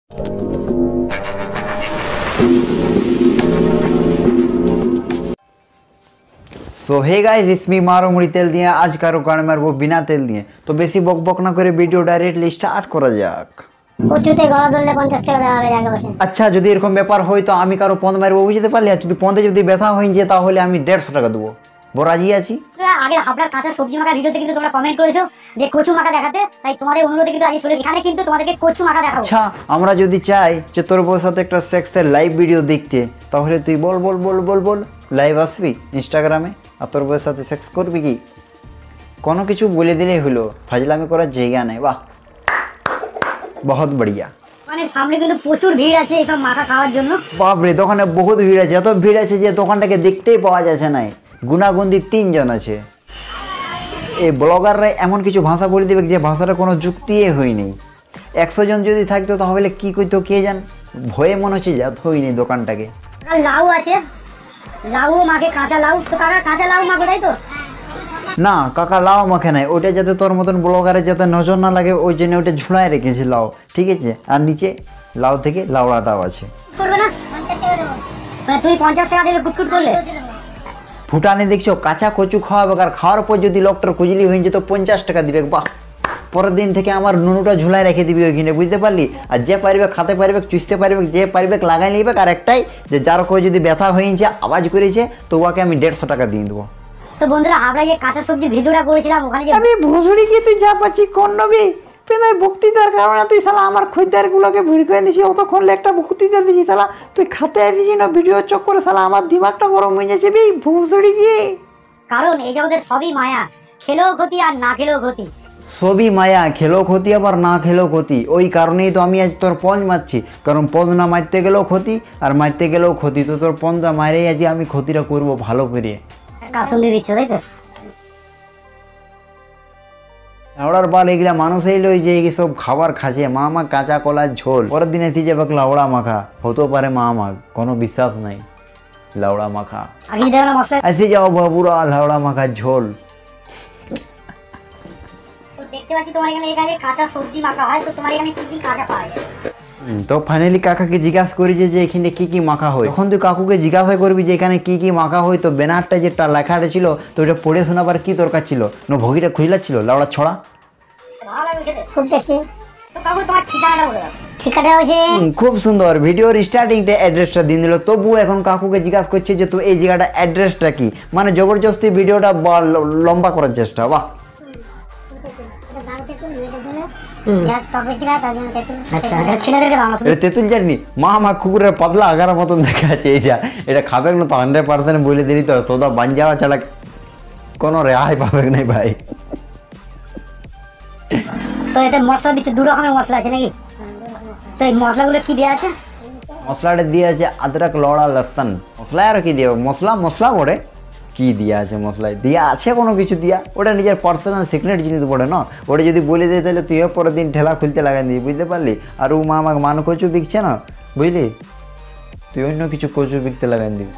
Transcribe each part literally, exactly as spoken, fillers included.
सो hey guys इसमें मारो मुड़ी तेल दिए आज कारो कान मारबो बिना तेल दिए तो बेसी बक बक ना करे भिडियो डायरेक्टली स्टार्ट करा जाक। কচুতে গলা ধরলে পঞ্চাশ টাকা দেওয়া হবে জায়গা বসে। আচ্ছা যদি এরকম ব্যাপার হয় তো আমি কারো পন্দ মারবো বুঝতে পারলি, আর যদি পন্দে যদি ব্যথা হয়ে যায় তাহলে আমি দেড়শো টাকা দেবো। রাজি আছি। আগে আপনার কাঁচা সবজি মাখা ভিডিওতে কিন্তু তোমরা কমেন্ট করেছো যে কচু মাখা দেখাতে, তাই তোমাদের অনুরোধে কিন্তু আজকে চলে এখানে কিন্তু তোমাদেরকে কচু মাখা দেখাবো। আচ্ছা আমরা যদি চাই যে তোর বউর সাথে একটা সেক্সের লাইভ ভিডিও দেখতে তাহলে তুই বল বল বল বল বল লাইভ আসবি ইনস্টাগ্রামে আর তোর বউর সাথে সেক্স করবি কি? কোনো কিছু বলে দিলেই হলো, ফাজলামি করার জায়গা নেই। বাহ বহুত বড়িয়া। মানে সামনে কিন্তু প্রচুর ভিড় আছে এইসব মাখা খাওয়ার জন্য। বাপরে দোকানে বহুত ভিড় আছে, এত ভিড় আছে যে দোকানটাকে দেখতেই পাওয়া যাচ্ছে না। গুনাগুন্দি তিনজন আছে। এই ব্লগাররা এমন কিছু ভাষা বলে দেবে যে ভাষাটা কোনো যুক্তিই হয়নি। একশো জন যদি থাকতো তাহলে কি করতো কে জান, ভয়ে মনে হচ্ছে যাত হয়নি দোকানটাকে। লাউ আছে, লাউ মাখে, কাঁচা লাউ। তো কাকা কাঁচা লাউ মাখো তাই তো? না কাকা লাউ মাখে নাই, ওটা যাতে তোর মতন ব্লগারে যাতে নজর না লাগে ওই জন্য ওটা ঝুলায় রেখেছি লাউ, ঠিক আছে? আর নিচে লাউ থেকে লাউড়াটাও আছে। করবে না মানে তুই পঞ্চাশ টাকা দেবে কুটকুট করলে? ফুটানি দেখছো কাঁচা কচু খাওয়াবে, আর খাওয়ার পর যদি লোকটার খুঁজলি হয়ে যেত পঞ্চাশ টাকা দিবে। বাহ, পরের দিন থেকে আমার নুনুটা ঝুলায় রেখে দিবি ওইখানে, বুঝতে পারলি? আর যে পারবে খাতে পারবে, চুষতে পারবে, যে পারবে লাগাই নিবে। আর একটাই যে যার কেউ যদি ব্যথা হয়েছে আওয়াজ করেছে তো ওকে আমি দেড়শো টাকা দিয়ে দেবো। তো বন্ধুরা আমরা যে কাঁচা সবজি ভিডিওটা করেছিলাম ওখানে যে আমি ভুসুড়ি গিয়ে তুই যা পাচ্ছি কোন নবী পেনাই বক্তৃতার কারণে তুই শালা আমার খদ্দের গুলোকে ভিড় করে দিয়েছিস। অতক্ষণ একটা বক্তৃতা দিয়েছি শালা, তুই খাতে আসিস না ভিডিও চক্করে শালা আমার দিমাগটা গরম হয়ে যাচ্ছে বে ভুসুড়ি গিয়ে। কারণ এই জগতের সবই মায়া, খেলেও ক্ষতি আর না খেলেও ক্ষতি। সবই মায়া, খেলেও ক্ষতি আবার না খেলেও ক্ষতি। ওই কারণেই তো আমি আজ তোর পঞ্চ মারছি, কারণ পঞ্চ না মারতে গেলেও ক্ষতি আর মারতে গেলেও ক্ষতি। তো তোর পঞ্চটা মারেই আজ আমি ক্ষতিটা করবো ভালো করে। কাসুন দিয়ে দিচ্ছ তাই তো? লাউড়ার বাল এগুলা মানুষ এইলো যে সব খাবার খাচ্ছে মা মা কাঁচা কলার ঝোল, পরের দিনে দিয়ে যাবে লাউড়া মাখা। হতে পারে মা মা, কোনো বিশ্বাস নাই। লাউড়া মাখা আসে যাও বাবুরা, লাউড়া মাখার ঝোল। দেখতে পাচ্ছি তোমার এখানে এখানে কাঁচা সবজি মাখা হয়, তো তোমার এখানে কি কি কাঁচা পাওয়া যায়? তো ফাইনালি কাকাকে জিজ্ঞাসা করেছে যে এখানে কি কি মাখা হয়। তখন তুই কাকুকে জিজ্ঞাসা করবি যে এখানে কি কি মাখা হয়, তো ব্যানারটা যেটা লেখাটা ছিল তো ওটা পড়ে শোনাবার কি দরকার ছিল? না ভগিটা খুঁজলা ছিল লাউড়া ছড়া। খুব টেস্টি। তো কাকু তোমার ঠিকানাটা বলে দাও। ঠিকানা হচ্ছে খুব সুন্দর। ভিডিওর স্টার্টিংটা অ্যাড্রেসটা দিয়ে দিল, তবুও এখন কাকুকে জিজ্ঞাসা করছে যে তুই এই জায়গাটা অ্যাড্রেসটা কি, মানে জবরদস্তি ভিডিওটা লম্বা করার চেষ্টা। বাহ তেঁতুল চাটনি মা মা কুকুরের পাতলা আগার মতন দেখা আছে। এটা এটা খাবে না তো হান্ড্রেড পার্সেন্ট বলে দিলি তো সদা বান যাওয়া ছাড়া কোনো রেহাই পাবে নাই ভাই। তো এতে মশলা দিচ্ছে, দু রকমের মশলা আছে নাকি? তো এই মশলাগুলো কি দেওয়া আছে? মশলাটা দিয়ে আছে আদরক লড়া লসন। মশলা আর কি দিয়ে মশলা মশলা পড়ে কি দিয়া আছে? মশলায় দিয়া আছে কোনো কিছু দিয়া, ওটা নিজের পার্সোনাল সিক্রেট জিনিস পড়ে না। ওটা যদি বলে দেয় তাহলে তুইও পরের দিন ঠেলা খুলতে লাগাই দিবি, বুঝতে পারলি? আর ও মা আমাকে মান কচু বিকছে না, বুঝলি? তুই অন্য কিছু কচু বিকতে লাগাই দিবি।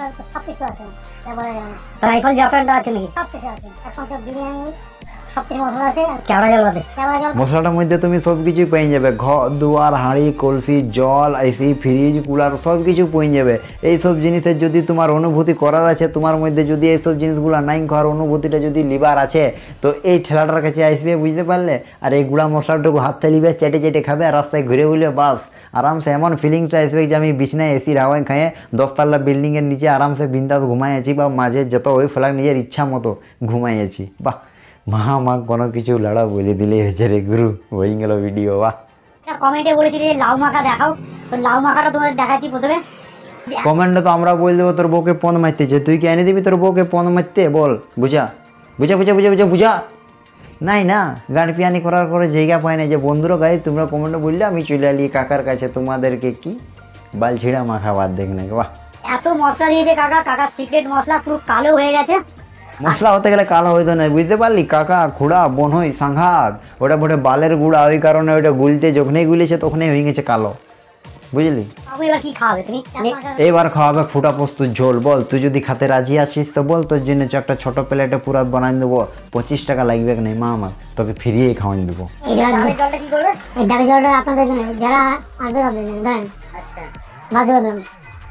মশলাটার মধ্যে তুমি সব কিছু পেয়ে যাবে, ঘর দুয়ার হাঁড়ি কলসি জল এসি ফ্রিজ কুলার সব কিছু পেয়ে যাবে। এইসব জিনিসের যদি তোমার অনুভূতি করার আছে, তোমার মধ্যে যদি এইসব জিনিসগুলো নাই খাওয়ার অনুভূতিটা যদি লিবার আছে তো এই ঠেলাটার কাছে আসবে, বুঝতে পারলে? আর এই গুঁড়া মশলাটুকু হাতে লিবে, চেটে চেটে খাবে আর রাস্তায় ঘুরে উঠলে বাস আরামসে এমন ফিলিংসটা আসবে যে আমি বিছনায় এসির হাওয়ায় খাইয়ে দশতলা বিল্ডিংয়ের নিচে আরামসে বিন্দাস ঘুমাইছি, বা মাঝে যত ওই ফেলার নিজের ইচ্ছা মতো ঘুমাইছি। বাহ মা মা কোনো কিছু লড়া বলে দিলে হয়েছে রে গুরু, হয়ে গেল ভিডিও। বাহ কমেন্টে বলেছি যে লাউ মাখা দেখাও, তো লাউ মাখাটা তোমাদের দেখাচ্ছি প্রথমে। কমেন্টে তো আমরা বলে দেবো তোর বউকে পন মারতেছে, তুই কি এনে দিবি তোর বউকে পন মারতে? বল বুঝা বুঝা বুঝা বুঝা বুঝা বুঝা নাই না। গান পিয়ানি করার পরে জায়গা পায় না যে বন্ধুরা গাই তোমরা কমেন্টে বললে আমি চলে এলি কাকার কাছে তোমাদেরকে কি বাল ছিঁড়া মাখা বাদ দেখ না। বাহ এত মশলা দিয়েছে কাকা, কাকার সিক্রেট মশলা পুরো কালো হয়ে গেছে। মশলা হতে গেলে কালো হইতো না, বুঝতে পারলি? কাকা খুড়া বোন হই সাংঘাত, ওটা বটে বালের গুঁড়া, ওই কারণে ওইটা গুলতে যখনই গুলেছে তখনই হয়ে গেছে কালো, বুঝলি? বাবু এবার কি খাওয়াবে তুমি? এবার খাওয়াবে ফুটা পোস্তর ঝোল। বল তুই যদি খাতে রাজি আছিস তো বল, তোর জন্য চ- একটা ছোট প্লেটে পুরো বানাই দেবো। পঁচিশ টাকা লাগবে কি নেই মা আমার, তোকে ফ্রিয়েই খাওয়াই দেবো। এই ডাবের জলটা কি করবে? এই ডাবের জলটা আপনাদের জন্য, যারা আসবে তাদের জন্য, জানেন? আচ্ছা বাদ দিয়ে দেন।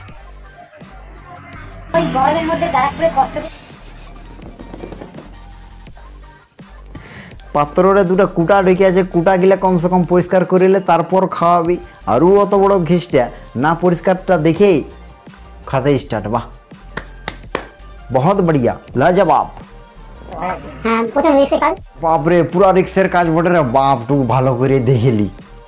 ওই গরমের মধ্যে ব্যারাকপুরে কষ্ট করে পাত্ররে দুটা কুটা ঢেকে আছে, কুটা গিলা কমসে কম পরিষ্কার করিলে তারপর খাওয়াবি। আরও অত বড় ঘিসটা না, পরিষ্কারটা দেখেই খাতে স্টার্ট। বাহ বহুত বড়িয়া, লাজবাব। হ্যাঁ প্রথম রিক্সের কাজ। বাপরে পুরা রিক্সের কাজ বটে রে বাপ, টু ভালো করে দেখিলি।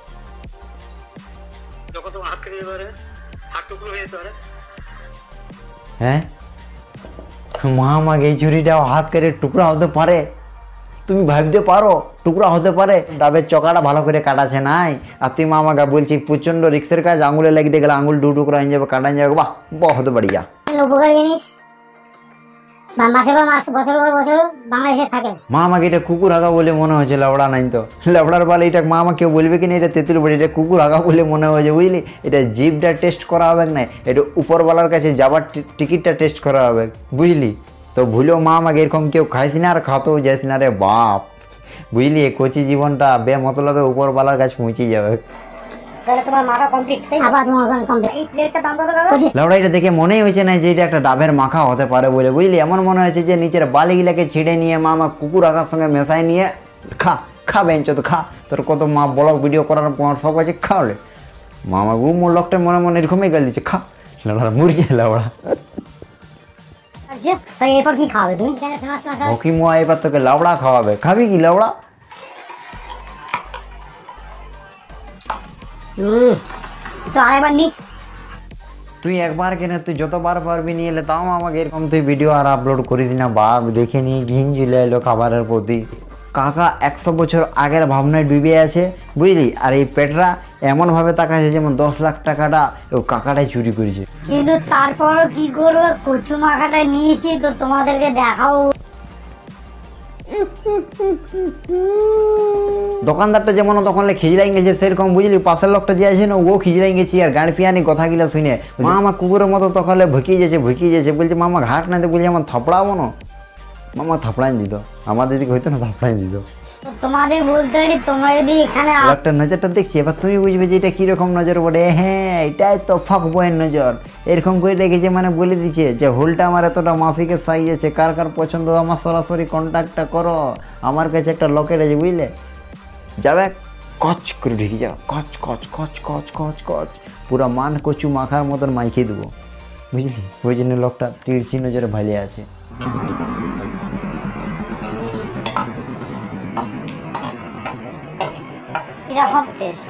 হ্যাঁ মা আমাকে এই চুরিটা হাত করে টুকরা হতে পারে? তুমি ভাবতে পারো টুকরা হতে পারে? ডাবের চকাটা ভালো করে কাটাছে নাই, আর তুই মা আমাকে বলছি প্রচন্ড রিক্সের কাজ, আঙুলে লাগিয়ে গেলে আঙুল দু টুকরা হয়ে যাবে, কাটা যাবে। বাহ বহুত বড়িয়া, উপকার জিনিস। বা মাসে পর মাস, বছর পর বছর বাংলাদেশে থাকে। মা আমাকে এটা কুকুর হাগা বলে মনে হয়েছে, লাবড়া নাই তো। লাবড়ার বালে এটা মা আমাকে কেউ বলবে কি না এটা তেঁতুল বড়ি, এটা কুকুর হাগা বলে মনে হয়েছে বুঝলি। এটা জিভটা টেস্ট করা হবে না, এটা উপরওয়ালার কাছে যাবার টি- টিকিটটা টেস্ট করা হবে বুঝলি। তো ভুলেও মা আমাকে এরকম কেউ খাইছি না আর খাতেও যাইছি না রে বাপ, বুঝলি। এই কচি জীবনটা বে মতলবে উপরওয়ালার কাছে পৌঁছে যাবে। তাহলে তোমার মাখা কমপ্লিট, তাই আবার তোমার কমপ্লিট। এই প্লেটটা দাম কত দাদা? লাউড়া এটা দেখে মনেই হয়েছে না যে এটা একটা ডাবের মাখা হতে পারে বলে বুঝলি। এমন মনে হয়েছে যে নিচের বালিগুলাকে ছিঁড়ে নিয়ে মা আমার কুকুর আঁকার সঙ্গে মেশাই নিয়ে খা খা বেঞ্চ তো খা, তোর কত মা ব্লগ ভিডিও করার পর সব আছে খাওয়ালে। মা আমার গু মোর লোকটা মনে মনে এরকমই গাল দিচ্ছে, খা লাউড়া মুরগি লাউড়া। আচ্ছা তাই এরপর কি খাবে তুমি? ফেমাস মাখা ওকি মোয়া এবার তোকে লাউড়া খাওয়াবে, খাবি কি লাউড়া? হুম তো আরেকবার নি। তুই একবার কেনে তুই যতবার পারবি নিয়ে এলে, তাও আমাকে এরকম তুই ভিডিও আর আপলোড করিস না বাপ। দেখে নিয়ে ঘিন চলে এলো খাবারের প্রতি। কাকা একশো বছর আগের ভাবনায় ডুবে আছে বুঝলি, আর এই পেটরা এমনভাবে তাকাচ্ছে যেমন দশ লাখ টাকাটা ও কাকাটাই চুরি করেছে। কিন্তু তারপরও কি করবো, কচু মাখাটা নিয়েছি তো তোমাদেরকে দেখাও। দোকানদারটা যেমন তখন খিজড়াই গেছে সেরকম বুঝলি, পাশের লোকটা যে আছে না ও খিজড়াই গেছি আর গাড়ি পিয়ানি কথাগুলা শুনে মা আমার কুকুরের মতো তখন ভুকিয়ে যাচ্ছে ভুকিয়ে যাচ্ছে বলছে মামা ঘাট না তো বলছে আমার থাপড়াবো না, মামা থাপড়াই দিত। আমার দিদিকে হইতো না থাপড়াই দিত। তো তোমাদের বলতে পারি তোমরা যদি এখানে আ- একটা নজরটা দেখছি, এবার তুমি বুঝবে যে এটা কিরকম নজর বটে। হ্যাঁ এটাই তো ফাঁক বয়ের নজর, এরকম করে রেখেছে মানে বলে দিচ্ছে যে হোলটা আমার এতটা মাফিকের সাইজ আছে, কার কার পছন্দ আমার সরাসরি কন্ট্যাক্টটা করো। আমার কাছে একটা লকেট আছে বুঝলে, যাবে কচ করে ঢুকে যাও, কচ কচ কচ কচ কচ কচ পুরা মান কচু মাখার মতন মাইকে দেবো বুঝলি। ওই জন্য লোকটা তিরছি নজরে ভালে আছে। এরকম টেস্ট,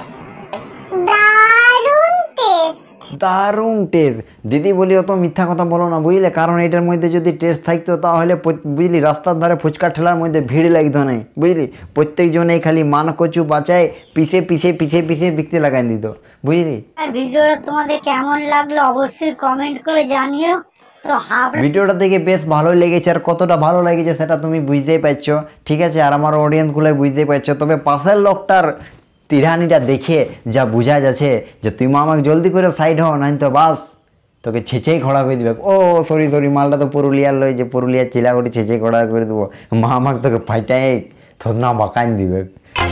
দারুণ টেস্ট। দারুণ টেস্ট। দিদি বলি অত মিথ্যা কথা বলো না বুঝলে, কারণ এটার মধ্যে যদি টেস্ট থাকতো তাহলে প- বুঝলি রাস্তার ধারে ফুচকা ঠেলার মধ্যে ভিড় লাগতো না বুঝলি। প্রত্যেকজনেই খালি মান কচু বাঁচায় পিসে পিসে পিসে পিসে বিকতে লাগাই দিত বুঝলি। আর ভিডিওটা তোমাদের কেমন লাগলো অবশ্যই কমেন্ট করে জানিও। তো হাফ ভিডিওটা দেখে বেশ ভালোই লেগেছে, আর কতটা ভালো লেগেছে সেটা তুমি বুঝতেই পারছো ঠিক আছে, আর আমার অডিয়েন্সগুলো বুঝতেই পারছো। তবে পাশের লোকটার তিরানিটা দেখে যা বোঝা যাচ্ছে যে তুই মা আমাকে জলদি করে সাইড হও, নাই তো বাস তোকে ছেঁচেই খড়া করে দিবে। ও সরি সরি মালটা তো পুরুলিয়ার লয়, যে পুরুলিয়ার চিলাগুটি ছেঁচে খড়া করে দেবো, মা আমাকে তোকে ফাইটাই থোদনা বাঁকাইন দিবে।